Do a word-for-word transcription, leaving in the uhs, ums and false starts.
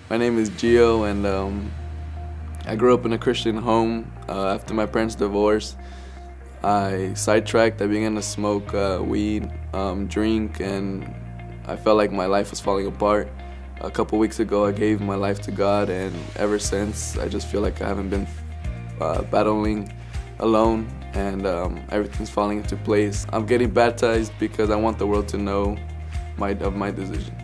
My name is Gio, and um, I grew up in a Christian home. Uh, after my parents' divorce, I sidetracked. I began to smoke uh, weed, um, drink, and I felt like my life was falling apart. A couple weeks ago, I gave my life to God, and ever since, I just feel like I haven't been uh, battling alone, and um, everything's falling into place. I'm getting baptized because I want the world to know my, of my decision.